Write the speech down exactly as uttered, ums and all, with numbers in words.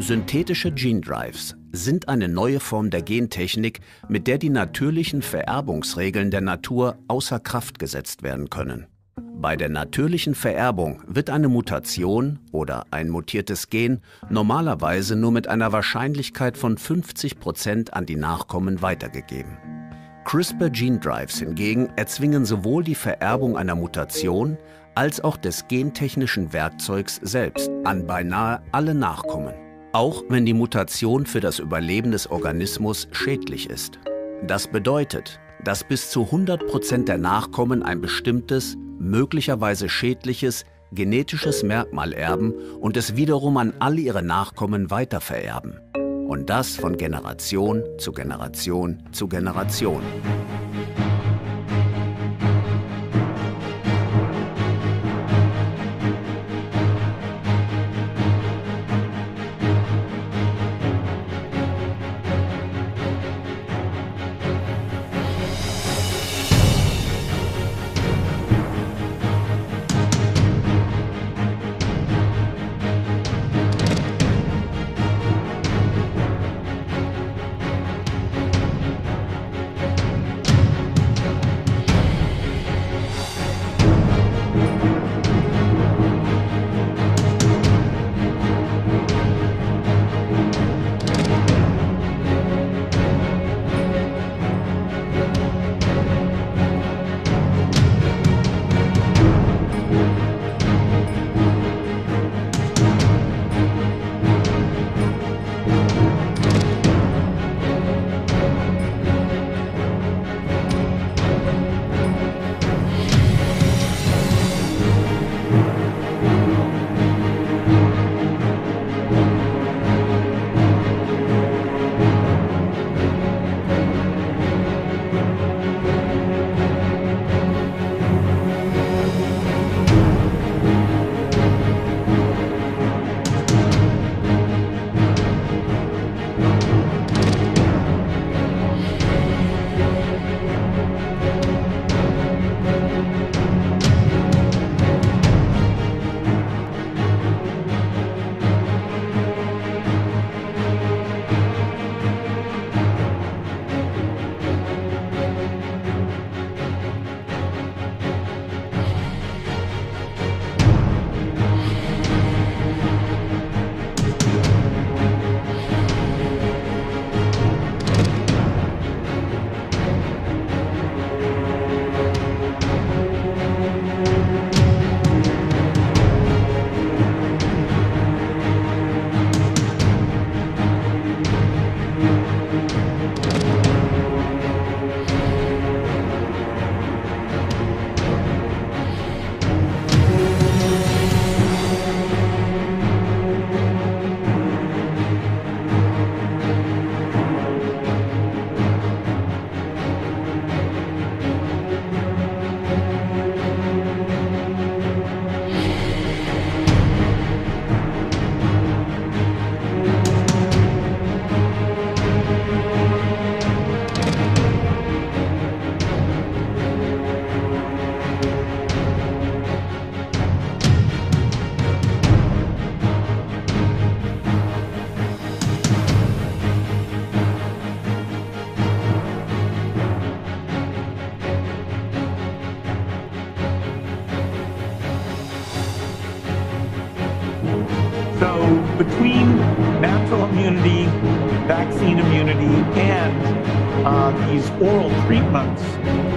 Synthetische Gene Drives sind eine neue Form der Gentechnik, mit der die natürlichen Vererbungsregeln der Natur außer Kraft gesetzt werden können. Bei der natürlichen Vererbung wird eine Mutation oder ein mutiertes Gen normalerweise nur mit einer Wahrscheinlichkeit von fünfzig Prozent an die Nachkommen weitergegeben. CRISPR-Gene Drives hingegen erzwingen sowohl die Vererbung einer Mutation als auch des gentechnischen Werkzeugs selbst an beinahe alle Nachkommen, auch wenn die Mutation für das Überleben des Organismus schädlich ist. Das bedeutet, dass bis zu hundert Prozent der Nachkommen ein bestimmtes, möglicherweise schädliches, genetisches Merkmal erben und es wiederum an alle ihre Nachkommen weitervererben. Und das von Generation zu Generation zu Generation. So between natural immunity, vaccine immunity, and uh, these oral treatments,